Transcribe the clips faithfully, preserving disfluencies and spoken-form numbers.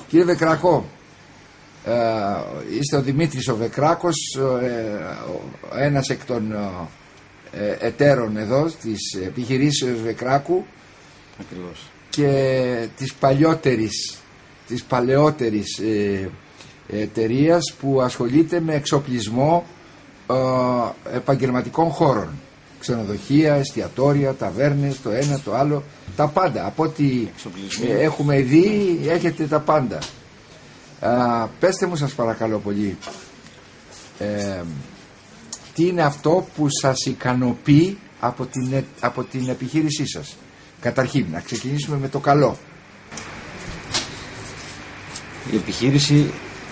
Κύριε Βεκράκο, ε, είστε ο Δημήτρης ο Βεκράκος, ε, ένας εκ των ε, εταίρων εδώ της επιχειρήσεως Βεκράκου. Ακριβώς. Και της παλιότερης, της παλαιότερης ε, εταιρείας που ασχολείται με εξοπλισμό ε, επαγγελματικών χώρων. Ξενοδοχεία, εστιατόρια, ταβέρνες, το ένα, το άλλο, τα πάντα. Από ό,τι ε, έχουμε δει, έχετε τα πάντα. Α, πέστε μου σας παρακαλώ πολύ, ε, τι είναι αυτό που σας ικανοποιεί από την, από την επιχείρησή σας? Καταρχήν, να ξεκινήσουμε με το καλό. Η επιχείρηση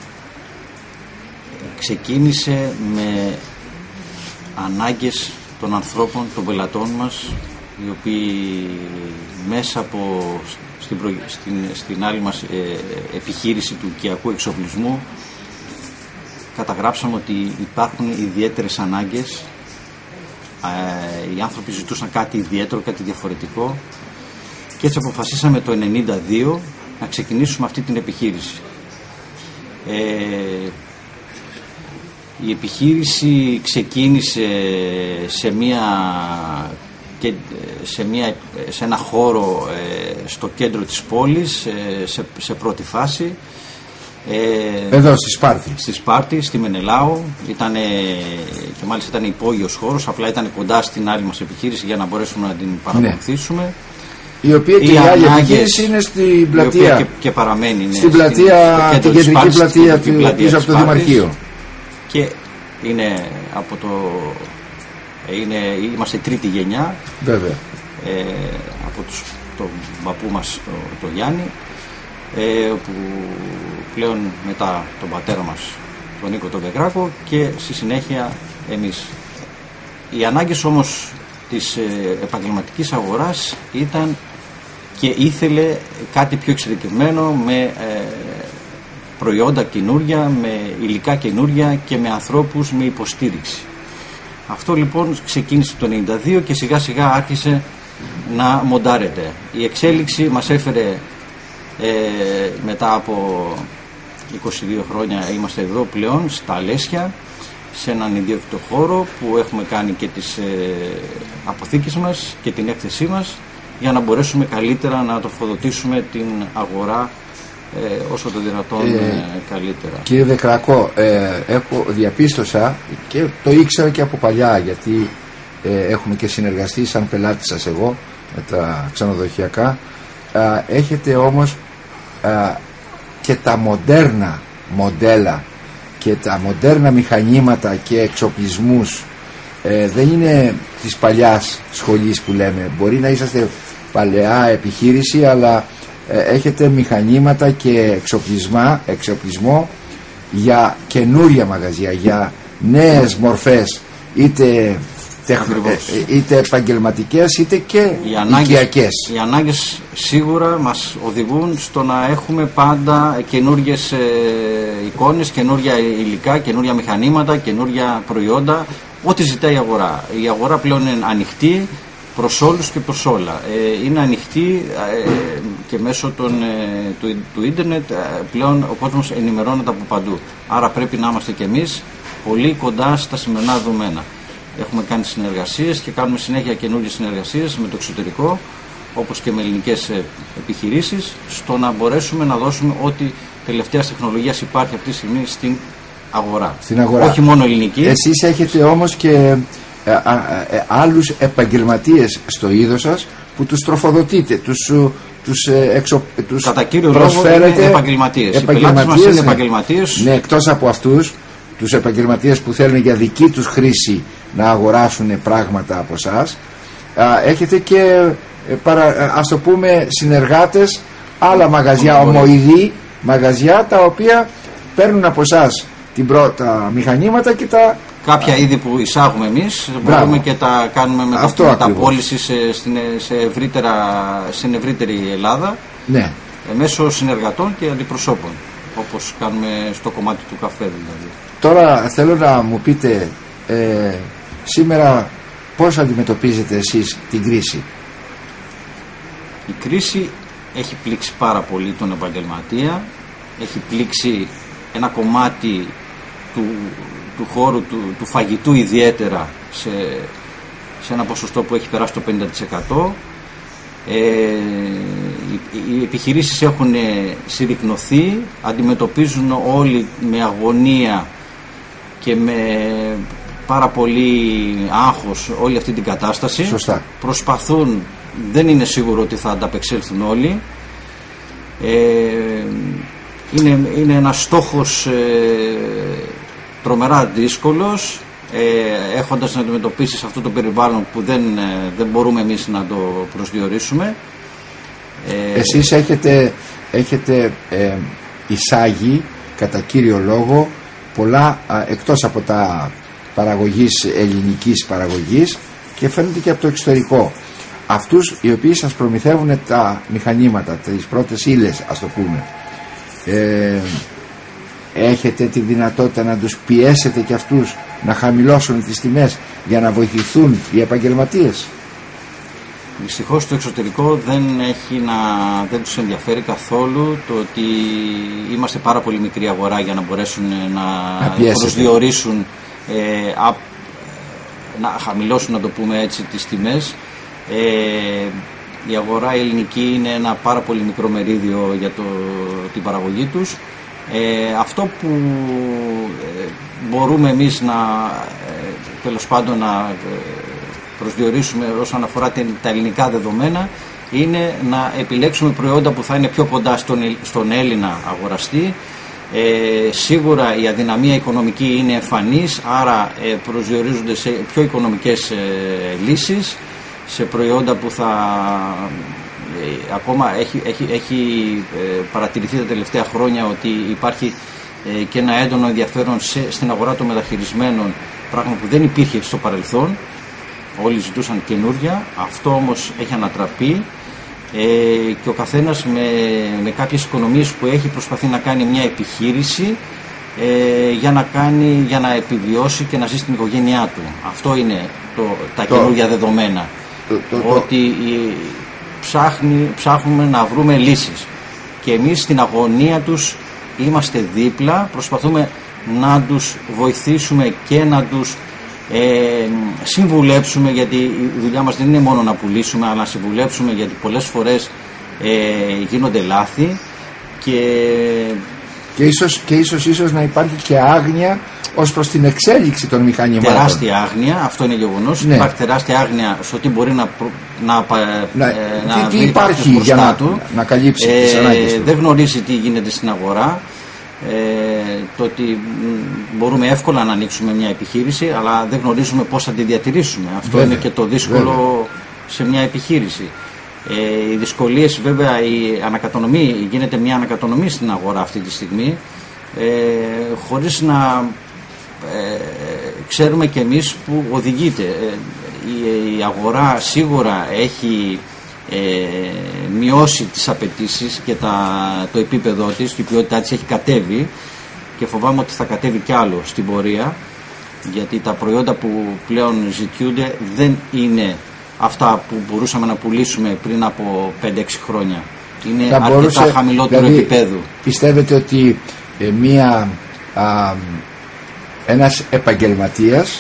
ξεκίνησε με ανάγκες των ανθρώπων, των πελατών μας, οι οποίοι μέσα από στην, προ... στην, στην άλλη μας ε, επιχείρηση του οικιακού εξοπλισμού καταγράψαμε ότι υπάρχουν ιδιαίτερες ανάγκες. Ε, οι άνθρωποι ζητούσαν κάτι ιδιαίτερο, κάτι διαφορετικό, και έτσι αποφασίσαμε το ενενήντα δύο να ξεκινήσουμε αυτή την επιχείρηση. Ε, η επιχείρηση ξεκίνησε σε μια και σε, μια, σε ένα χώρο ε, στο κέντρο της πόλης, ε, σε, σε πρώτη φάση. Ε, Εδώ στη Σπάρτη. Στη Σπάρτη, στη Μενελάου. Ήτανε, και μάλιστα ήταν υπόγειος χώρος, απλά ήταν κοντά στην άλλη μας επιχείρηση για να μπορέσουμε να την παρακολουθήσουμε. Ναι. Η οποία και η, η άλλη επιχείρηση είναι στην πλατεία. Και, και παραμένει. Ναι, στην πλατεία, στην, την κεντρική Σπάρτη, πλατεία, την πλατεία πίσω από το Δημαρχείο. Και είναι από το... Είναι, είμαστε τρίτη γενιά. Βέβαια. Ε, από τους, τον παππού μας, το, το Γιάννη, ε, που πλέον μετά τον πατέρα μας, τον Νίκο τον Βεκράκο, και στη συνέχεια εμείς. Οι ανάγκες όμως της ε, επαγγελματικής αγοράς ήταν και ήθελε κάτι πιο εξειδικευμένο, με ε, προϊόντα καινούρια, με υλικά καινούρια και με ανθρώπους με υποστήριξη. Αυτό λοιπόν ξεκίνησε το ενενήντα δύο και σιγά σιγά άρχισε να μοντάρεται. Η εξέλιξη μας έφερε ε, μετά από είκοσι δύο χρόνια, είμαστε εδώ πλέον στα Αλέσια, σε έναν ιδιαίτερο χώρο που έχουμε κάνει και τις ε, αποθήκες μας και την έκθεσή μας, για να μπορέσουμε καλύτερα να τροφοδοτήσουμε την αγορά ε, όσο το δυνατόν ε, ε, καλύτερα. Κύριε Βεκράκο, ε, έχω διαπίστωσα και το ήξερα και από παλιά, γιατί ε, έχουμε και συνεργαστεί σαν πελάτη σας εγώ με τα ξενοδοχειακά. Ε, έχετε όμως ε, και τα μοντέρνα μοντέλα και τα μοντέρνα μηχανήματα και εξοπλισμούς. Ε, δεν είναι της παλιάς σχολής που λέμε. Μπορεί να είσαστε παλαιά επιχείρηση, αλλά ε, έχετε μηχανήματα και εξοπλισμά, εξοπλισμό για καινούρια μαγαζιά, για νέες μορφές, είτε, τεχνο, ε, είτε επαγγελματικές είτε και οικιακές. Οι ανάγκες σίγουρα μας οδηγούν στο να έχουμε πάντα καινούριες ε, εικόνες, καινούρια υλικά, καινούρια μηχανήματα, καινούρια προϊόντα, ό,τι ζητάει η αγορά. Η αγορά πλέον είναι ανοιχτή προς όλους και προς όλα. Ε, είναι ανοιχτή ε, και μέσω των, ε, του, του ίντερνετ ε, πλέον ο κόσμος ενημερώνεται από παντού. Άρα πρέπει να είμαστε κι εμείς πολύ κοντά στα σημερινά δεδομένα. Έχουμε κάνει συνεργασίες και κάνουμε συνέχεια καινούργιες συνεργασίες με το εξωτερικό, όπως και με ελληνικές επιχειρήσεις, στο να μπορέσουμε να δώσουμε ό,τι τελευταίας τεχνολογίας υπάρχει αυτή τη στιγμή στην αγορά. Στην αγορά. Όχι μόνο ελληνική. Εσείς έχετε όμως και ε, α, ε, άλλους επαγγελματίες στο είδος σας που τους τροφοδοτείτε, τους, τους, εξω, τους κατά κύριο λόγο είναι επαγγελματίες. Οι πελάτες μας είναι επαγγελματίες. Ναι, εκτός από αυτούς τους επαγγελματίες που θέλουν για δική τους χρήση να αγοράσουν πράγματα από εσάς, έχετε και παρα, ας το πούμε συνεργάτες, άλλα μαγαζιά, ομοειδή μαγαζιά, τα οποία παίρνουν από εσάς την πρώτα μηχανήματα και τα... Κάποια είδη που εισάγουμε εμείς, μπορούμε και τα κάνουμε μεταπώληση σε, στην, σε ευρύτερα, στην ευρύτερη Ελλάδα, ναι, μέσω συνεργατών και αντιπροσώπων, όπως κάνουμε στο κομμάτι του καφέ δηλαδή. Τώρα θέλω να μου πείτε ε, σήμερα πώς αντιμετωπίζετε εσείς την κρίση? Η κρίση έχει πλήξει πάρα πολύ τον επαγγελματία, έχει πλήξει ένα κομμάτι του, του χώρου του, του φαγητού ιδιαίτερα σε, σε ένα ποσοστό που έχει περάσει το πενήντα τοις εκατό. Ε, οι, οι επιχειρήσεις έχουν συρρυκνωθεί, αντιμετωπίζουν όλοι με αγωνία και με πάρα πολύ άγχος όλη αυτή την κατάσταση. Σωστά. Προσπαθούν, δεν είναι σίγουρο ότι θα ανταπεξέλθουν όλοι. Ε, είναι, είναι ένας στόχος ε, τρομερά δύσκολος, ε, έχοντας να αντιμετωπίσεις αυτό το περιβάλλον που δεν, ε, δεν μπορούμε εμείς να το προσδιορίσουμε. Ε, Εσείς έχετε, έχετε ε, εισάγει κατά κύριο λόγο πολλά α, εκτός από τα παραγωγής, ελληνικής παραγωγής, και φαίνεται και από το εξωτερικό. Αυτούς οι οποίοι σας προμηθεύουν τα μηχανήματα, τις πρώτες ύλες, ας το πούμε, ε, έχετε τη δυνατότητα να τους πιέσετε και αυτούς να χαμηλώσουν τις τιμές για να βοηθηθούν οι επαγγελματίες? Δυστυχώς το εξωτερικό δεν, έχει να, δεν τους ενδιαφέρει καθόλου το ότι είμαστε πάρα πολύ μικρή αγορά για να μπορέσουν να, να προσδιορίσουν, ε, α, να χαμηλώσουν, να το πούμε έτσι, τις τιμές. Ε, η αγορά ελληνική είναι ένα πάρα πολύ μικρό μερίδιο για το, την παραγωγή τους. Ε, αυτό που ε, μπορούμε εμείς να ε, τέλος πάντων να ε, προσδιορίσουμε όσον αφορά την, τα ελληνικά δεδομένα είναι να επιλέξουμε προϊόντα που θα είναι πιο κοντά στον, στον Έλληνα αγοραστή. Ε, σίγουρα η αδυναμία οικονομική είναι εμφανής, άρα ε, προσδιορίζονται σε πιο οικονομικές ε, λύσεις, σε προϊόντα που θα ε, ακόμα έχει, έχει, έχει ε, παρατηρηθεί τα τελευταία χρόνια ότι υπάρχει ε, και ένα έντονο ενδιαφέρον σε, στην αγορά των μεταχειρισμένων, πράγμα που δεν υπήρχε στο παρελθόν. Όλοι ζητούσαν καινούρια, αυτό όμως έχει ανατραπεί ε, και ο καθένας με, με κάποιες οικονομίες που έχει προσπαθεί να κάνει μια επιχείρηση ε, για, να κάνει, για να επιβιώσει και να ζήσει την οικογένειά του. Αυτό είναι το, τα το, καινούργια δεδομένα. Το, το, το, ότι η, ψάχνει, ψάχνουμε να βρούμε λύσεις και εμείς στην αγωνία τους είμαστε δίπλα, προσπαθούμε να τους βοηθήσουμε και να τους Ε, συμβουλέψουμε, γιατί η δουλειά μας δεν είναι μόνο να πουλήσουμε, αλλά να συμβουλέψουμε, γιατί πολλές φορές ε, γίνονται λάθη και... Και ίσως, και ίσως, ίσως να υπάρχει και άγνοια ως προς την εξέλιξη των μηχανημάτων. Τεράστια άγνοια, αυτό είναι γεγονός. Ναι. Υπάρχει τεράστια άγνοια στο τι μπορεί να, να, να, ε, να τι, τι υπάρχει για να, του. να καλύψει ε, τις ανάγκες του. Δεν γνωρίζει τι γίνεται στην αγορά. Ε, το ότι μπορούμε εύκολα να ανοίξουμε μια επιχείρηση, αλλά δεν γνωρίζουμε πώς θα τη διατηρήσουμε. Αυτό βέβαια, είναι και το δύσκολο βέβαια. Σε μια επιχείρηση. Ε, οι δυσκολίες, βέβαια, η ανακατανομή, γίνεται μια ανακατανομή στην αγορά αυτή τη στιγμή, ε, χωρίς να ε, ξέρουμε κι εμείς που οδηγείται. Ε, η, η αγορά σίγουρα έχει Ε, μειώσει τις απαιτήσεις και τα, το επίπεδο της, η ποιότητά της έχει κατέβει και φοβάμαι ότι θα κατέβει κι άλλο στην πορεία, γιατί τα προϊόντα που πλέον ζητιούνται δεν είναι αυτά που μπορούσαμε να πουλήσουμε πριν από πέντε έξι χρόνια. Είναι θα αρκετά μπορούσε, χαμηλότερο δηλαδή, επίπεδο. Πιστεύετε ότι ε, μία, α, ένας επαγγελματίας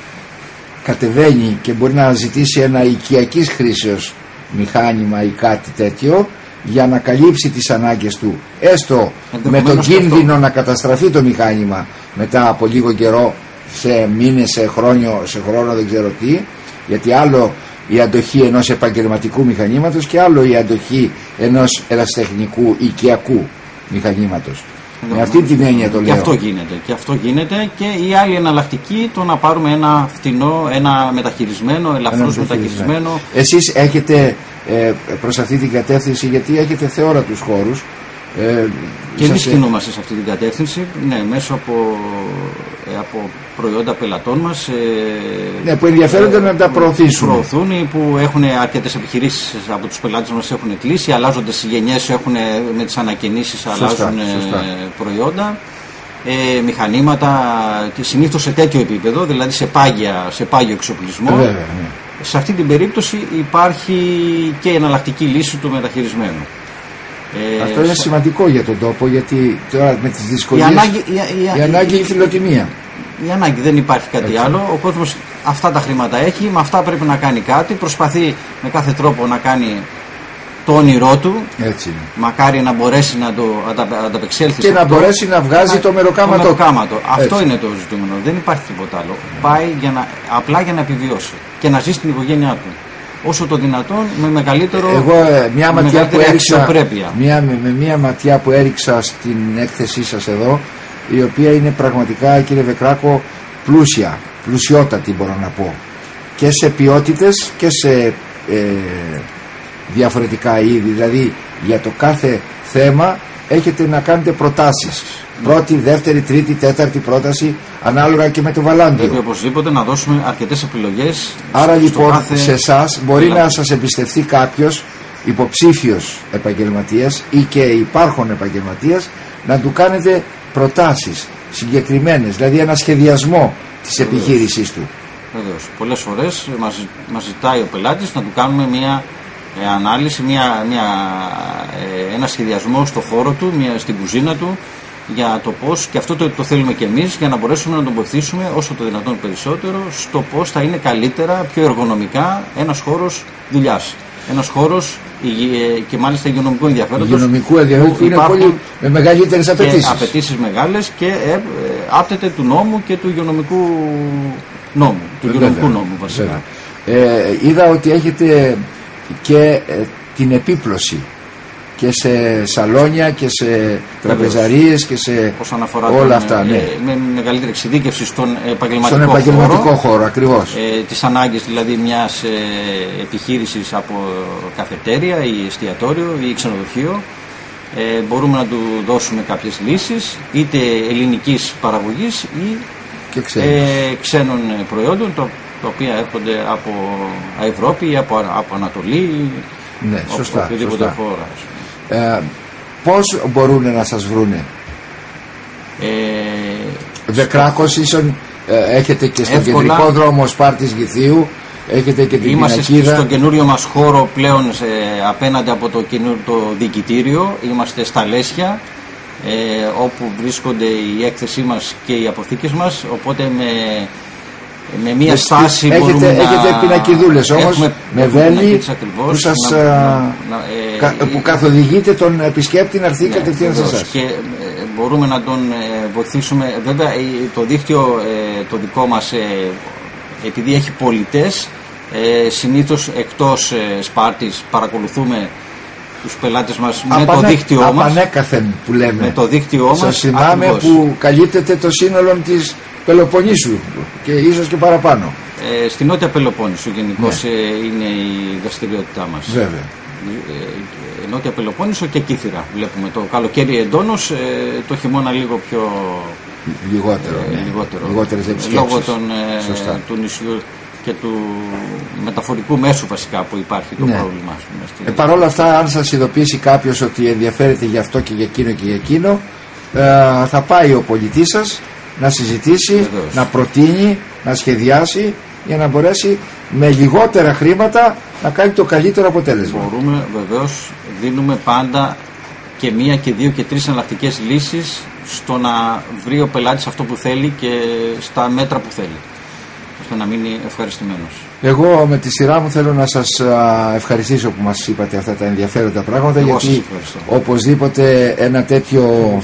κατεβαίνει και μπορεί να ζητήσει ένα οικιακής χρήσεως μηχάνημα ή κάτι τέτοιο για να καλύψει τις ανάγκες του, έστω με τον κίνδυνο αυτό. Να καταστραφεί το μηχάνημα μετά από λίγο καιρό, σε μήνες, σε χρόνιο, σε χρόνο, δεν ξέρω τι, γιατί άλλο η αντοχή ενός επαγγελματικού μηχανήματος και άλλο η αντοχή ενός ερασιτεχνικού οικιακού μηχανήματος. Με αυτή την έννοια το λέω. Και αυτό γίνεται. Και αυτό γίνεται και η άλλη εναλλακτική, το να πάρουμε ένα φτηνό, ένα μεταχειρισμένο, ελαφρώς μεταχειρισμένο. Εσείς έχετε ε, προς αυτή την κατεύθυνση, γιατί έχετε θεόρατους χώρους. Ε, και εμείς κινούμαστε σε αυτή την κατεύθυνση, ναι, μέσω από, ε, από προϊόντα πελατών μας. Ε, ναι, που ενδιαφέρονται ε, να τα προωθήσουν. Που προωθούν, που έχουν αρκετές επιχειρήσεις από τους πελάτες μας έχουν κλείσει, αλλάζοντας οι γενιές, έχουν, με τις ανακαινήσεις αλλάζουν σωστά. προϊόντα, ε, μηχανήματα, και συνήθως σε τέτοιο επίπεδο, δηλαδή σε, πάγια, σε πάγιο εξοπλισμό. Ε, βέβαια, ναι. Σε αυτή την περίπτωση υπάρχει και η εναλλακτική λύση του μεταχειρισμένου. Ε, Αυτό είναι σημαντικό για τον τόπο, γιατί τώρα με τις δυσκολίες η ανάγκη, η, η, η ανάγκη είναι φιλοτιμία. Η ανάγκη, δεν υπάρχει κάτι Έτσι. άλλο. Ο κόσμος αυτά τα χρήματα έχει, με αυτά πρέπει να κάνει κάτι. Προσπαθεί με κάθε τρόπο να κάνει το όνειρό του. Έτσι είναι. Μακάρι να μπορέσει να το ανταπεξέλθει. Και να αυτό, μπορέσει να βγάζει να, το μεροκάματο. Το μεροκάματο. Αυτό είναι το ζητούμενο. Δεν υπάρχει τίποτα άλλο. Πάει για να, απλά για να επιβιώσει και να ζήσει την οικογένειά του. Όσο το δυνατόν με μεγαλύτερο Εγώ μια με ματιά που έριξα, μια, με, με μια ματιά που έριξα στην έκθεσή σας εδώ, η οποία είναι πραγματικά, κύριε Βεκράκο, πλούσια, πλουσιότατη μπορώ να πω, και σε ποιότητες και σε ε, διαφορετικά είδη. Δηλαδή για το κάθε θέμα έχετε να κάνετε προτάσεις. Πρώτη, δεύτερη, τρίτη, τέταρτη πρόταση, ανάλογα και με το βαλάντιο. Πρέπει οπωσδήποτε να δώσουμε αρκετές επιλογές. Άρα λοιπόν κάθε... σε εσάς μπορεί να σας εμπιστευτεί κάποιος υποψήφιος επαγγελματίας ή και υπάρχον επαγγελματίας, να του κάνετε προτάσεις συγκεκριμένες, δηλαδή ένα σχεδιασμό της Βεβαίως. επιχείρησής του. Βεβαίως. Πολλές φορές μας, μας ζητάει ο πελάτης να του κάνουμε μια ε, ανάλυση, μια, μια, ε, ένα σχεδιασμό στο χώρο του, μια, στην κουζίνα του, για το πώς, και αυτό το, το θέλουμε και εμείς, για να μπορέσουμε να τον βοηθήσουμε όσο το δυνατόν περισσότερο στο πώς θα είναι καλύτερα, πιο εργονομικά ένας χώρος δουλειάς. Ένας χώρος και μάλιστα υγειονομικού ενδιαφέροντος. Υγειονομικού ενδιαφέροντος που είναι πολύ με μεγαλύτερες απαιτήσεις. Απαιτήσεις μεγάλες και ε, ε, άπτεται του νόμου και του υγειονομικού νόμου. Του υγειονομικού νόμου βασικά. Ε, είδα ότι έχετε και ε, την επίπλωση και σε σαλόνια και σε τραπεζαρίες και σε όλα τον, αυτά. Ναι. Ε, με μεγαλύτερη εξειδίκευση στον επαγγελματικό, στον επαγγελματικό χώρο, χώρο ακριβώς. Ε, τις ανάγκες δηλαδή μιας ε, επιχείρησης από καφετέρια ή εστιατόριο ή ξενοδοχείο. Ε, μπορούμε να του δώσουμε κάποιες λύσεις, είτε ελληνικής παραγωγής ή ε, ξένων προϊόντων, το, τα οποία έρχονται από Ευρώπη ή από, από Ανατολή. Ναι, σωστά. Οποιοδήποτε χώρα. Ε, πώς μπορούν να σας βρούνε? Ε, Βεκράκος ίσον, ε, έχετε και στον εύκολα, κεντρικό δρόμο Σπάρτης Γηθίου, έχετε και την είμαστε πινακίδα. Στον καινούριο μας χώρο πλέον σε, απέναντι από το, το διοικητήριο, είμαστε στα Λέσια, ε, όπου βρίσκονται η έκθεσή μας και οι αποθήκες μας, οπότε με... με μια στάση έχετε, μπορούμε έχετε να... πινακιδούλες όμως έχουμε, με βέλη που, σας, να, να, να, ε, που καθοδηγείτε τον επισκέπτη να έρθει ναι, κατευθείαν σε εσάς. Και ε, μπορούμε να τον ε, βοηθήσουμε. Βέβαια ε, το δίκτυο ε, το δικό μας ε, επειδή έχει πολιτές, ε, συνήθως εκτός ε, Σπάρτης παρακολουθούμε τους πελάτες μας με Απανέ, το δίκτυό μας. Απανέκαθεν που λέμε. Με το δίκτυό μας. Σας θυμάμαι ακριβώς, που καλύπτεται το σύνολο της Πελοποννήσου και ίσως και παραπάνω. Ε, στην Νότια Πελοπόννησο γενικώς ναι. ε, είναι η δραστηριότητά μας. Βέβαια. Ε, Νότια Πελοπόννησο και Κύθυρα βλέπουμε. Το καλοκαίρι εντόνως, ε, το χειμώνα λίγο πιο... Λιγότερο. Ε, ναι. λιγότερο. Λιγότερες επισκέψεις. Λόγω των, ε, του νησιού και του μεταφορικού μέσου βασικά που υπάρχει το ναι. πρόβλημα. Ε, Παρ' όλα αυτά, αν σας ειδοποιήσει κάποιος ότι ενδιαφέρεται για αυτό και για εκείνο και για εκείνο, ε, θα πάει ο πολιτής σας να συζητήσει, Βεβαίως. να προτείνει, να σχεδιάσει για να μπορέσει με λιγότερα χρήματα να κάνει το καλύτερο αποτέλεσμα. Μπορούμε, βεβαίως, δίνουμε πάντα και μία και δύο και τρεις εναλλακτικές λύσεις στο να βρει ο πελάτης αυτό που θέλει και στα μέτρα που θέλει, ώστε να μείνει ευχαριστημένος. Εγώ με τη σειρά μου θέλω να σας ευχαριστήσω που μας είπατε αυτά τα ενδιαφέροντα πράγματα. Εγώ γιατί οπωσδήποτε ένα τέτοιο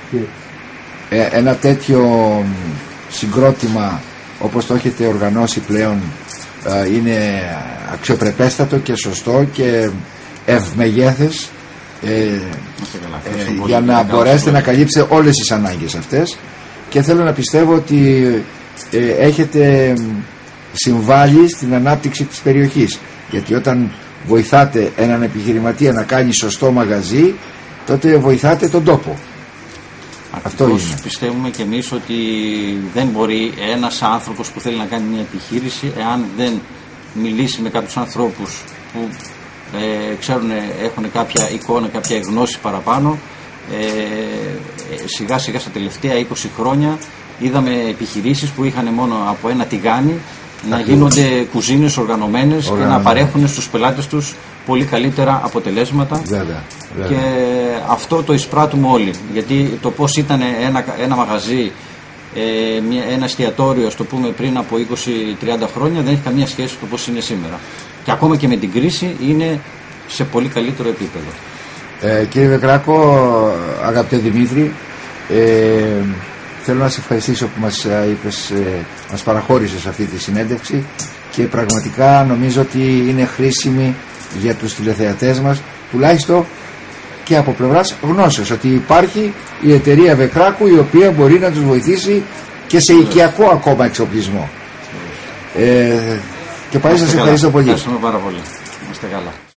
ένα τέτοιο συγκρότημα όπως το έχετε οργανώσει πλέον είναι αξιοπρεπέστατο και σωστό και ευμεγέθες ε, ε, για να μπορέσετε να καλύψετε όλες τις ανάγκες αυτές, και θέλω να πιστεύω ότι ε, έχετε συμβάλει στην ανάπτυξη της περιοχής, γιατί όταν βοηθάτε έναν επιχειρηματία να κάνει σωστό μαγαζί, τότε βοηθάτε τον τόπο. Αυτό είναι. Πιστεύουμε και εμείς ότι δεν μπορεί ένας άνθρωπος που θέλει να κάνει μια επιχείρηση, εάν δεν μιλήσει με κάποιους ανθρώπους που ε, ξέρουν, έχουν κάποια εικόνα, κάποια γνώση παραπάνω, ε, σιγά σιγά στα τελευταία είκοσι χρόνια είδαμε επιχειρήσεις που είχαν μόνο από ένα τηγάνι να γίνονται κουζίνες οργανωμένες και να παρέχουν στους πελάτες τους πολύ καλύτερα αποτελέσματα. Βέβαια, βέβαια. Και αυτό το εισπράττουμε όλοι. Γιατί το πώς ήταν ένα, ένα μαγαζί, ε, μια, ένα εστιατόριο, ας το πούμε, πριν από είκοσι με τριάντα χρόνια δεν έχει καμία σχέση με το πώς είναι σήμερα. Και ακόμα και με την κρίση είναι σε πολύ καλύτερο επίπεδο. Ε, κύριε Βεκράκο, αγαπητέ Δημήτρη, ε, θέλω να σε ευχαριστήσω που μας, είπες, ε, μας παραχώρησες αυτή τη συνέντευξη και πραγματικά νομίζω ότι είναι χρήσιμη για τους τηλεθεατές μας, τουλάχιστον και από πλευράς γνώσεως, ότι υπάρχει η εταιρεία Βεκράκου η οποία μπορεί να τους βοηθήσει και σε οικιακό ακόμα εξοπλισμό. Ε, και πάλι σας ευχαριστώ πολύ. Ευχαριστούμε πάρα πολύ. Είστε καλά.